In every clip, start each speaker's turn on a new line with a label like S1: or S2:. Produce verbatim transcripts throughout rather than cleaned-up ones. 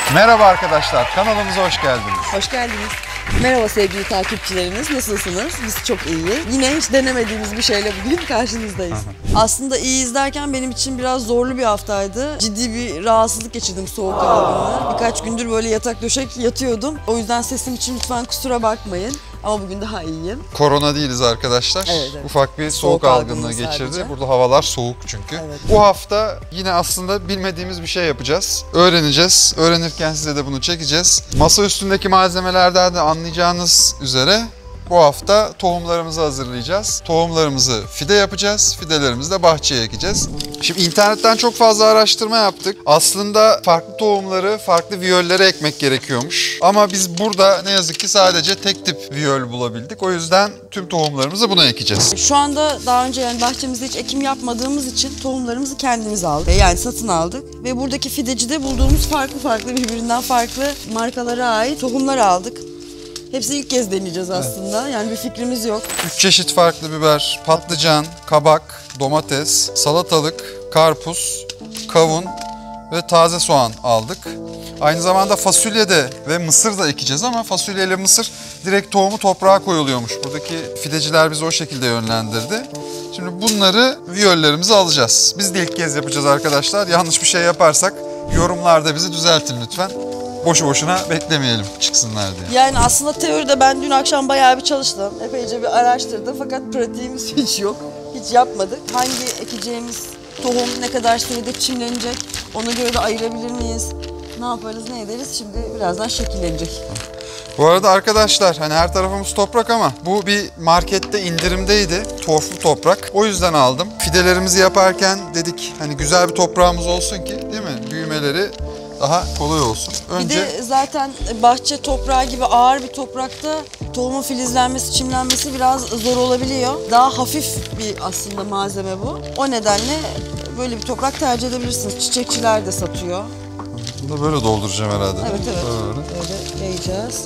S1: Merhaba arkadaşlar, kanalımıza hoş geldiniz.
S2: Hoş geldiniz. Merhaba sevgili takipçilerimiz, nasılsınız? Biz çok iyi. Yine hiç denemediğimiz bir şeyle bugün karşınızdayız. Aslında iyiyiz derken benim için biraz zorlu bir haftaydı. Ciddi bir rahatsızlık geçirdim, soğuk algınlığı. Birkaç gündür böyle yatak döşek yatıyordum. O yüzden sesim için lütfen kusura bakmayın. Ama bugün daha iyiyim.
S1: Korona değiliz arkadaşlar.
S2: Evet, evet.
S1: Ufak bir soğuk, soğuk algınlığı geçirdi. Sadece. Burada havalar soğuk çünkü. Evet. Bu hafta yine aslında bilmediğimiz bir şey yapacağız. Öğreneceğiz. Öğrenirken size de bunu çekeceğiz. Masa üstündeki malzemelerden de anlayacağınız üzere bu hafta tohumlarımızı hazırlayacağız. Tohumlarımızı fide yapacağız. Fidelerimizi de bahçeye ekeceğiz. Şimdi internetten çok fazla araştırma yaptık. Aslında farklı tohumları farklı viyollere ekmek gerekiyormuş. Ama biz burada ne yazık ki sadece tek tip viyol bulabildik. O yüzden tüm tohumlarımızı buna ekeceğiz.
S2: Şu anda daha önce yani bahçemizde hiç ekim yapmadığımız için tohumlarımızı kendimiz aldık. Yani satın aldık. Ve buradaki fidecide bulduğumuz farklı farklı birbirinden farklı markalara ait tohumlar aldık. Hepsini ilk kez deneyeceğiz aslında. Evet. Yani bir fikrimiz yok.
S1: Üç çeşit farklı biber, patlıcan, kabak, domates, salatalık, karpuz, kavun ve taze soğan aldık. Aynı zamanda fasulye de ve mısır da ekeceğiz ama fasulye ile mısır direkt tohumu toprağa koyuluyormuş. Buradaki fideciler bizi o şekilde yönlendirdi. Şimdi bunları viyollerimize alacağız. Biz de ilk kez yapacağız arkadaşlar. Yanlış bir şey yaparsak yorumlarda bizi düzeltin lütfen. Boşu boşuna beklemeyelim çıksınlar diye.
S2: Yani aslında teoride ben dün akşam bayağı bir çalıştım. Epeyce bir araştırdım fakat pratiğimiz hiç yok. Hiç yapmadık. Hangi ekeceğimiz tohum ne kadar sürede çimlenecek ona göre de ayırabilir miyiz? Ne yaparız ne ederiz şimdi birazdan şekillenecek.
S1: Bu arada arkadaşlar hani her tarafımız toprak ama bu bir markette indirimdeydi. Torflu toprak. O yüzden aldım. Fidelerimizi yaparken dedik hani güzel bir toprağımız olsun ki değil mi? Büyümeleri daha kolay olsun. Önce...
S2: Bir de zaten bahçe toprağı gibi ağır bir toprakta tohumun filizlenmesi, çimlenmesi biraz zor olabiliyor. Daha hafif bir aslında malzeme bu. O nedenle böyle bir toprak tercih edebilirsiniz. Çiçekçiler de satıyor.
S1: Bunu da böyle dolduracağım herhalde.
S2: Evet evet. Böyle, böyle yayacağız.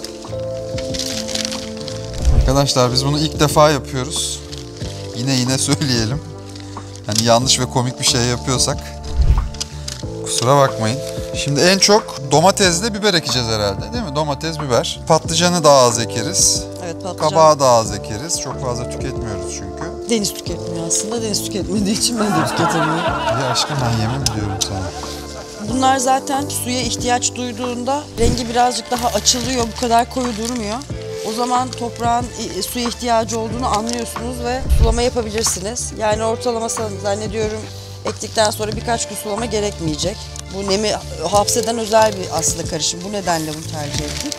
S1: Arkadaşlar biz bunu ilk defa yapıyoruz. Yine yine söyleyelim. Yani yanlış ve komik bir şey yapıyorsak kusura bakmayın. Şimdi en çok domatesle biber ekeceğiz herhalde değil mi? Domates, biber. Patlıcanı daha az ekeriz.
S2: Evet patlıcan.
S1: Kabağı daha az ekeriz. Çok fazla tüketmiyoruz çünkü.
S2: Deniz tüketmiyor aslında. Deniz tüketmediği için ben de tüketemiyorum.
S1: Ya aşkım ben yemem diyorum sana.
S2: Bunlar zaten suya ihtiyaç duyduğunda rengi birazcık daha açılıyor. Bu kadar koyu durmuyor. O zaman toprağın suya ihtiyacı olduğunu anlıyorsunuz ve sulama yapabilirsiniz. Yani ortalama zannediyorum ektikten sonra birkaç gün sulama gerekmeyecek. Bu nemi hapseden özel bir aslında karışım. Bu nedenle bunu tercih ettik.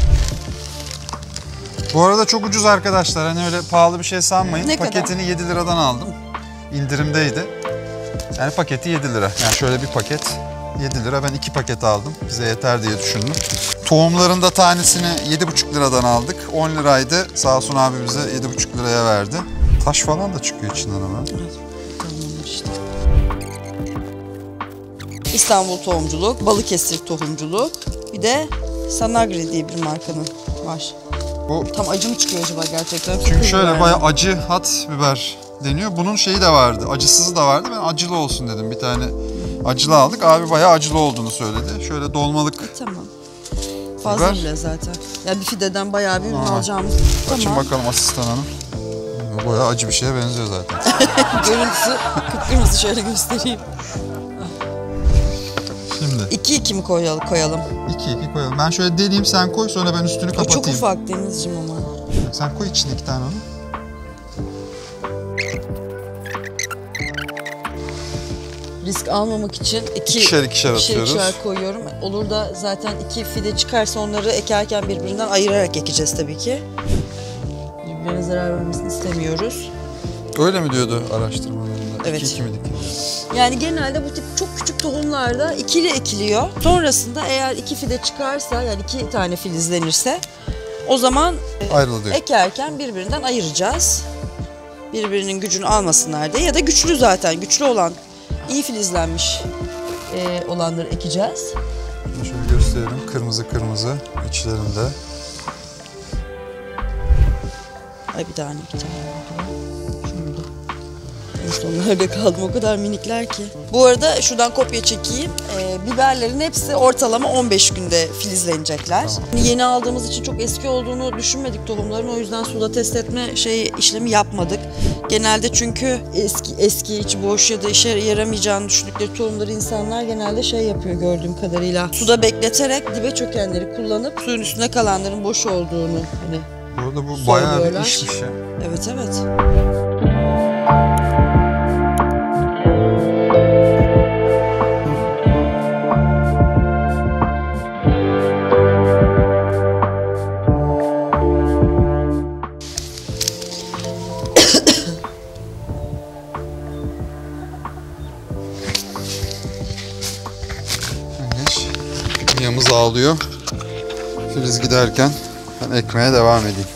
S1: Bu arada çok ucuz arkadaşlar. Hani öyle pahalı bir şey sanmayın.
S2: Ne
S1: Paketini
S2: kadar?
S1: yedi liradan aldım. İndirimdeydi. Yani paketi yedi lira. Yani şöyle bir paket yedi lira. Ben iki paket aldım. Bize yeter diye düşündüm. Tohumların da tanesini yedi buçuk liradan aldık. on liraydı. Sağ olsun abi bize yedi buçuk liraya verdi. Taş falan da çıkıyor içinden ama.
S2: Evet. Tamamdır işte. İstanbul tohumculuk, Balıkesir tohumculuk, bir de Sanagri diye bir markanın var. Bu tam acı mı çıkıyor acaba gerçekten?
S1: Çünkü şöyle yani. Bayağı acı hat biber deniyor. Bunun şeyi de vardı, acısızı da vardı. Ben acılı olsun dedim. Bir tane acılı aldık. Abi bayağı acılı olduğunu söyledi. Şöyle dolmalık.
S2: E, tamam. Fazla biber. Bile zaten. Yani bir fideden bayağı bir ürün alacağımız.
S1: Açın
S2: tamam.
S1: bakalım asistan hanım. Bayağı acı bir şeye benziyor zaten.
S2: Görüntüsü kıpkırmızı şöyle göstereyim.
S1: Şimdi.
S2: iki iki mi koyalım? koyalım?
S1: iki iki koyalım. Ben şöyle deleyim sen koy sonra ben üstünü kapatayım.
S2: O çok ufak Denizciğim ama.
S1: Sen koy içine iki tane onu.
S2: Risk almamak için iki,
S1: ikişer ikişer atıyoruz.
S2: ikişer koyuyorum. Olur da zaten iki fide çıkarsa onları ekerken birbirinden ayırarak ekeceğiz tabii ki. Birbirine zarar vermesini istemiyoruz.
S1: Öyle mi diyordu araştırmalarında?
S2: Evet.
S1: iki iki mi dikiliyor?
S2: Yani genelde bu tip çok küçük tohumlarda ikili ekiliyor. Sonrasında eğer iki fide çıkarsa yani iki tane filizlenirse o zaman
S1: ayrılıyor.
S2: Ekerken birbirinden ayıracağız. Birbirinin gücünü almasınlar diye ya da güçlü zaten güçlü olan iyi filizlenmiş e, olanları ekeceğiz.
S1: Şöyle gösterelim kırmızı kırmızı içlerinde.
S2: Ay bir tane iki tane. Şunu da sonlarda kaldım. O kadar minikler ki. Bu arada şuradan kopya çekeyim. Ee, biberlerin hepsi ortalama on beş günde filizlenecekler. Tamam. Yeni aldığımız için çok eski olduğunu düşünmedik tohumların. O yüzden suda test etme şey işlemi yapmadık. Genelde çünkü eski eski içi boş ya da işe yaramayacağını düşündükleri tohumları insanlar genelde şey yapıyor gördüğüm kadarıyla. Suda bekleterek dibe çökenleri kullanıp suyun üstünde kalanların boş olduğunu hani
S1: burada bu bayağı bir işmiş ya.
S2: Evet evet.
S1: Miyamız ağlıyor. Filiz giderken ben ekmeye devam edeyim.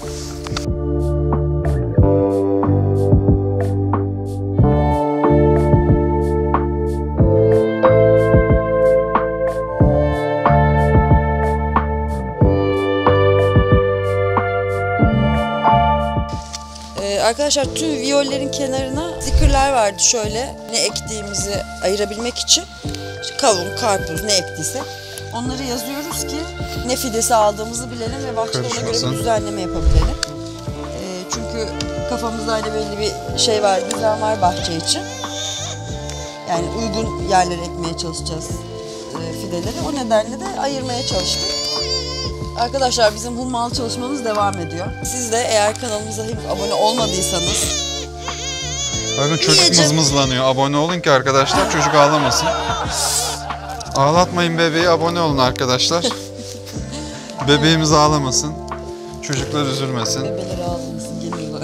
S2: Ee, arkadaşlar tüm viyollerin kenarına stickerlar vardı şöyle ne ektiğimizi ayırabilmek için. İşte kavun, karpuz ne ektiyse. Onları yazıyoruz ki ne fidesi aldığımızı bilelim ve bahçede ona göre bir düzenleme yapabilelim. E, çünkü kafamızda hani belli bir şey var, düzen var bahçe için. Yani uygun yerlere ekmeye çalışacağız e, fideleri. O nedenle de ayırmaya çalıştık. Arkadaşlar bizim hummalı çalışmamız devam ediyor. Siz de eğer kanalımıza henüz abone olmadıysanız...
S1: Bakın çocuk mızmızlanıyor. Abone olun ki arkadaşlar çocuk ağlamasın. Ağlatmayın bebeği, abone olun arkadaşlar. Bebeğimiz ağlamasın. Çocuklar üzülmesin.
S2: Bebeler ağlamasın, geliyorlar.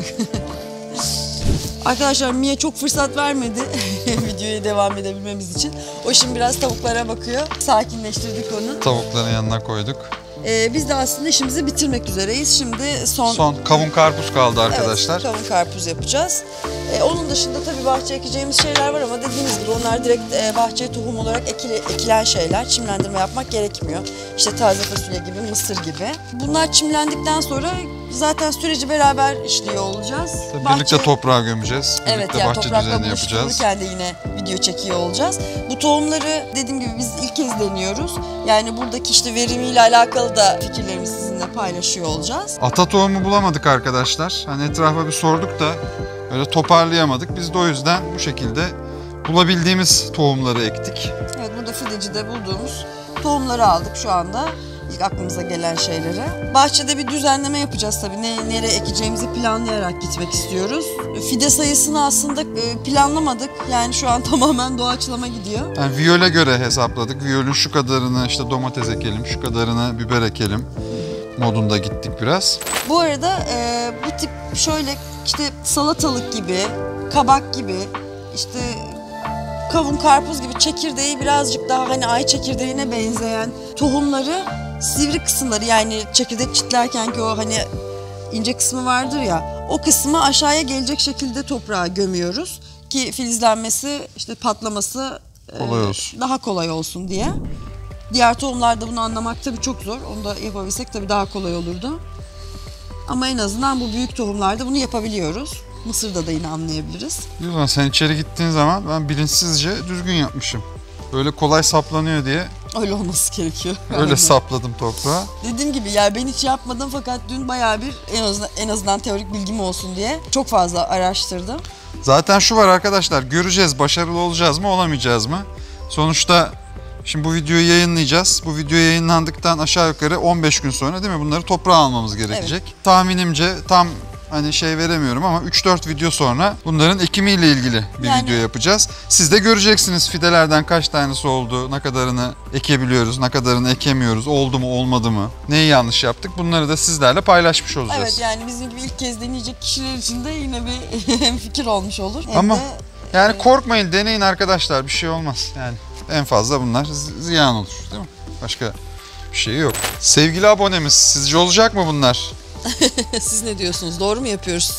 S2: Arkadaşlar Mia çok fırsat vermedi videoya devam edebilmemiz için. O şimdi biraz tavuklara bakıyor. Sakinleştirdik onu.
S1: Tavukların yanına koyduk.
S2: Ee, biz de aslında işimizi bitirmek üzereyiz. Şimdi son...
S1: Son kavun karpuz kaldı arkadaşlar.
S2: Evet, kavun karpuz yapacağız. Ee, onun dışında tabii bahçeye ekeceğimiz şeyler var ama dediğimiz gibi onlar direkt e, bahçeye tohum olarak ekili, ekilen şeyler. Çimlendirme yapmak gerekmiyor. İşte taze fasulye gibi, mısır gibi. Bunlar çimlendikten sonra zaten süreci beraber işliyor olacağız.
S1: Tabii bahçe... Birlikte toprağa gömeceğiz. Birlikte
S2: evet, yani
S1: bahçe düzeni yapacağız.
S2: Kendi yine video çekiyor olacağız. Bu tohumları dediğim gibi biz ilk kez deniyoruz. Yani buradaki işte verimiyle alakalı da fikirlerimizi sizinle paylaşıyor olacağız.
S1: Ata tohumu bulamadık arkadaşlar. Hani etrafa bir sorduk da öyle toparlayamadık. Biz de o yüzden bu şekilde bulabildiğimiz tohumları ektik.
S2: Evet, burada fidecide bulduğumuz tohumları aldık şu anda. İlk aklımıza gelen şeyleri. Bahçede bir düzenleme yapacağız tabii. Ne, nereye ekeceğimizi planlayarak gitmek istiyoruz. Fide sayısını aslında planlamadık. Yani şu an tamamen doğaçlama gidiyor.
S1: Yani viyole göre hesapladık. Viyolün şu kadarını işte domates ekelim, şu kadarını biber ekelim modunda gittik biraz.
S2: Bu arada e, bu tip şöyle işte salatalık gibi, kabak gibi, işte kavun, karpuz gibi çekirdeği birazcık daha hani ay çekirdeğine benzeyen tohumları sivri kısımları yani çekirdek çitlerken ki o hani ince kısmı vardır ya o kısmı aşağıya gelecek şekilde toprağa gömüyoruz ki filizlenmesi işte patlaması
S1: kolay olsun.
S2: E, daha kolay olsun diye. Diğer tohumlarda bunu anlamak tabii çok zor. Onu da yapabilsek tabii daha kolay olurdu. Ama en azından bu büyük tohumlarda bunu yapabiliyoruz. Mısır'da da yine anlayabiliriz.
S1: Yılan sen içeri gittiğin zaman ben bilinçsizce düzgün yapmışım. Böyle kolay saplanıyor diye.
S2: Öyle olması gerekiyor.
S1: Öyle sapladım toprağa.
S2: Dediğim gibi yani ben hiç yapmadım fakat dün bayağı bir en azından, en azından teorik bilgim olsun diye çok fazla araştırdım.
S1: Zaten şu var arkadaşlar, göreceğiz başarılı olacağız mı olamayacağız mı? Sonuçta şimdi bu videoyu yayınlayacağız. Bu video yayınlandıktan aşağı yukarı on beş gün sonra değil mi bunları toprağa almamız gerekecek. Evet. Tahminimce tam hani şey veremiyorum ama üç dört video sonra bunların ekimiyle ilgili bir yani... video yapacağız. Siz de göreceksiniz fidelerden kaç tanesi oldu, ne kadarını ekebiliyoruz, ne kadarını ekemiyoruz, oldu mu olmadı mı, neyi yanlış yaptık bunları da sizlerle paylaşmış olacağız.
S2: Evet yani bizim gibi ilk kez deneyecek kişiler için de yine bir fikir olmuş olur. Hem
S1: ama
S2: de,
S1: yani e... korkmayın, deneyin arkadaşlar, bir şey olmaz yani. En fazla bunlar ziyan olur değil mi? Başka bir şey yok. Sevgili abonemiz, sizce olacak mı bunlar?
S2: Siz ne diyorsunuz? Doğru mu yapıyoruz?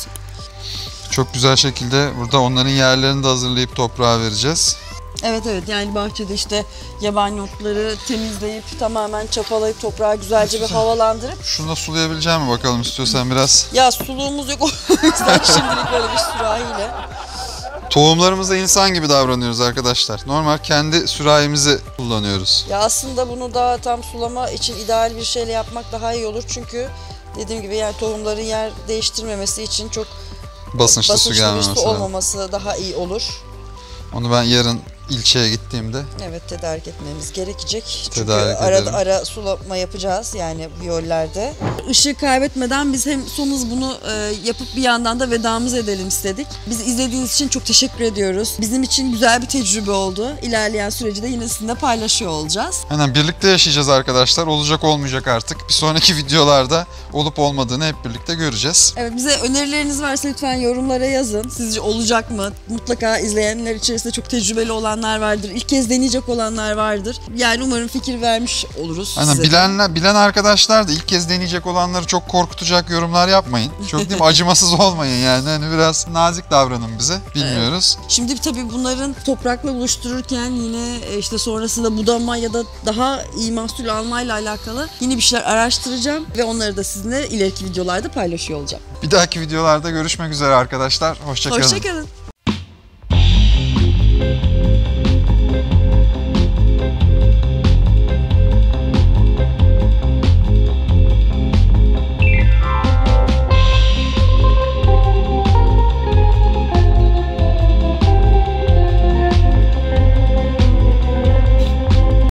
S1: Çok güzel şekilde burada onların yerlerini de hazırlayıp toprağa vereceğiz.
S2: Evet evet yani bahçede işte yabani otları temizleyip tamamen çapalayıp toprağı güzelce bir havalandırıp.
S1: Şunu da sulayabileceğim mi bakalım istiyorsan biraz?
S2: Ya suluğumuz yok o yüzden şimdilik böyle bir sürahiyle.
S1: Tohumlarımızda insan gibi davranıyoruz arkadaşlar. Normal kendi sürahimizi kullanıyoruz.
S2: Ya aslında bunu da tam sulama için ideal bir şeyle yapmak daha iyi olur. Çünkü dediğim gibi yani tohumların yer değiştirmemesi için çok
S1: Basınçlı,
S2: basınçlı
S1: su
S2: bir
S1: gelmemesi
S2: su
S1: lazım.
S2: olmaması daha iyi olur.
S1: Onu ben yarın ilçeye gittiğimde
S2: Evet, tedarik etmemiz gerekecek.
S1: Tedarik
S2: Çünkü arada
S1: edelim.
S2: ara sulama yapacağız yani biyollerde. Işığı kaybetmeden biz hem son hız bunu e, yapıp bir yandan da vedamızı edelim istedik. Bizi izlediğiniz için çok teşekkür ediyoruz. Bizim için güzel bir tecrübe oldu. İlerleyen süreci de yine sizinle paylaşıyor olacağız.
S1: Aynen birlikte yaşayacağız arkadaşlar. Olacak olmayacak artık. Bir sonraki videolarda olup olmadığını hep birlikte göreceğiz.
S2: Evet, bize önerileriniz varsa lütfen yorumlara yazın. Sizce olacak mı? Mutlaka izleyenler içerisinde çok tecrübeli olanlar vardır. İlk kez deneyecek olanlar vardır. Yani umarım fikir vermiş oluruz
S1: Aynen
S2: size.
S1: bilenler, bilen arkadaşlar da ilk kez deneyecek olanları çok korkutacak yorumlar yapmayın. Çok değil mi? Acımasız olmayın yani. Hani biraz nazik davranın bize. Bilmiyoruz.
S2: Şimdi tabii bunların toprakla buluştururken yine e, işte sonrasında budama ya da daha iyi mahsul almayla alakalı yeni bir şeyler araştıracağım ve onları da sizinle ileriki videolarda paylaşıyor olacağım.
S1: Bir dahaki videolarda görüşmek üzere arkadaşlar. Hoşça kalın.
S2: Hoşça kalın.